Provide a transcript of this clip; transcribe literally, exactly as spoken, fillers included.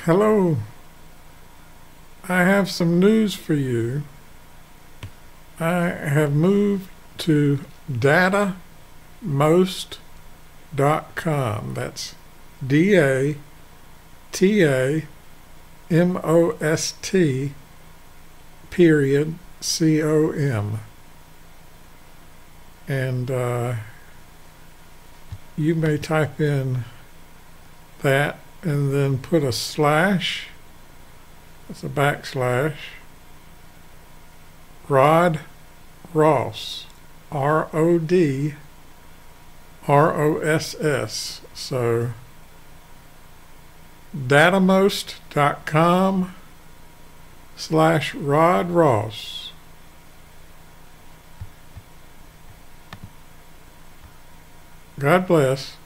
Hello, I have some news for you. I have moved to data most dot com. That's D A T A M O S T period C O M. And uh, you may type in that and then put a slash, that's a backslash, Rod Ross, R O D R O S S. So datamost dot com slash Rod Ross. God bless.